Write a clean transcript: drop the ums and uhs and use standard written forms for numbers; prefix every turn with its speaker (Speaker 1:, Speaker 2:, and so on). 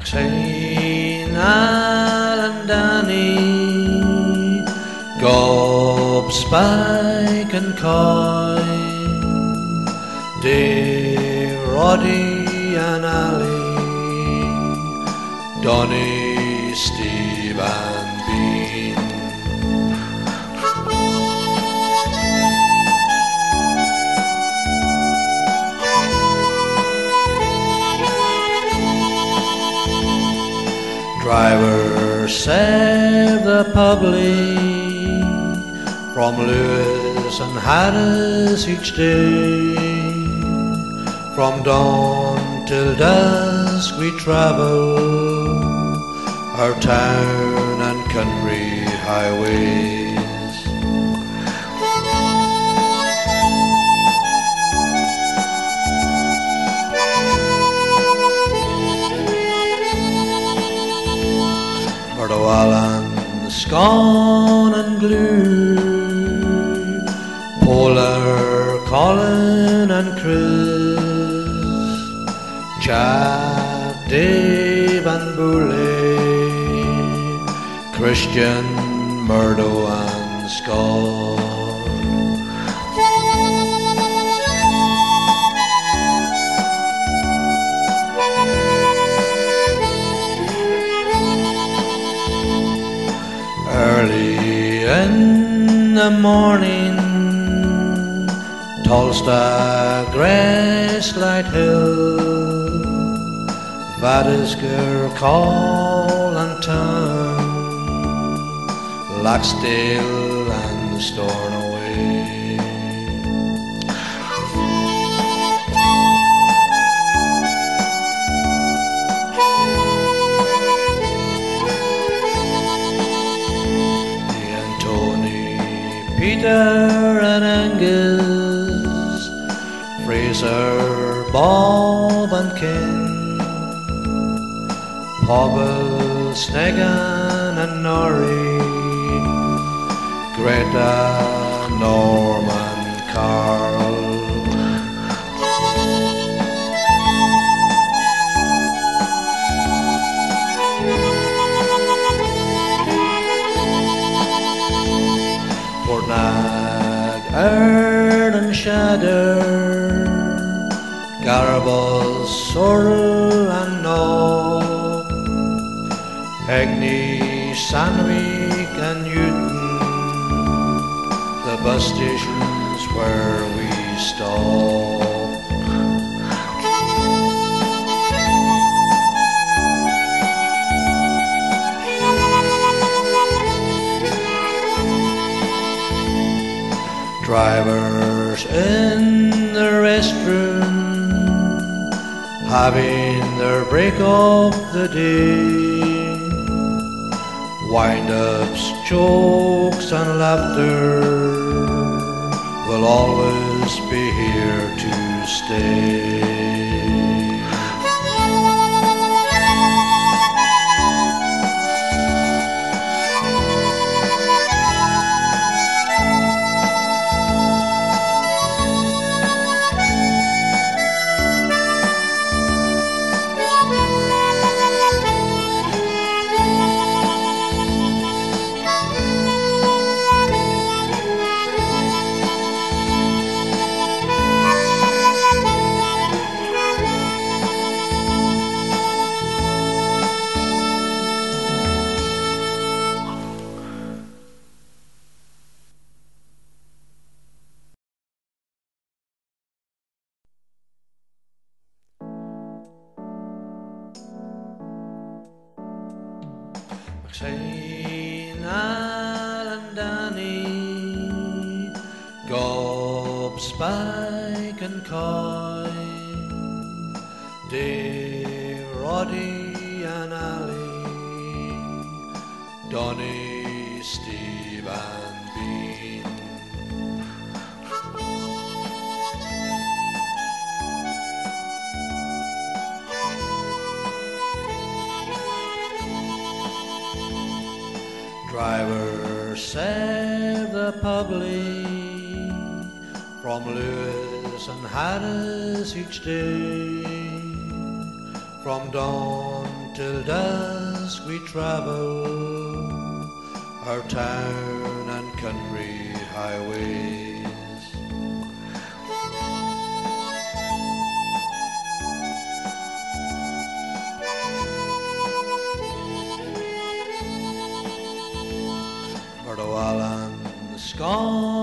Speaker 1: eilean and Danny, gob, spike and coy, de Roddy and Ali, Donny, Steve and Bean. Driver, save the public from Lewis and Haddies each day. From dawn till dusk we travel our town and country highways. For the Wallen, Scone and Glue, Polar, Colin and Chris, Chad, Dave and Booley, Christian, Murdo and Scott. Early in the morning, Tolsta, Gracelight Hill, Vadisker, Call and Town, Laxdale and Stornoway. Peter and Angus, Fraser, Bob and Ken, Pobble, Snegan and Norrie, Greta, Norman, Carl. Portnag, Erd and Shadder, Garbos, Sorrel and Knob, Hegney, Sandwick and Newton, the bus stations where we stop. Drivers in the restroom, having their break of the day. Wind-ups, jokes and laughter will always be here to stay. eilean and Danny, gob, spike and coy, de Roddy and Ali, Donny, Steve and Bean. Driver, save the public from Lewis and Haddies each day. From dawn till dusk we travel our town and country highways. For the while I'm the scone